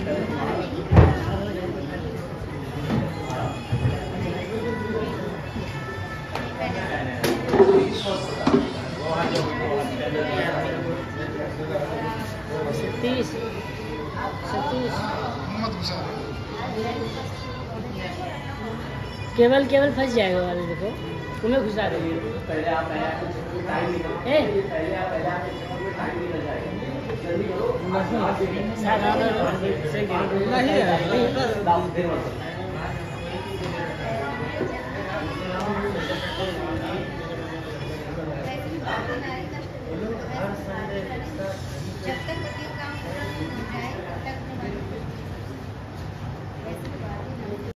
केवल फंस जाएगा वाले, देखो तुम्हें घुसा देंगे। जब तक काम पूरा नहीं हो जाए तब तक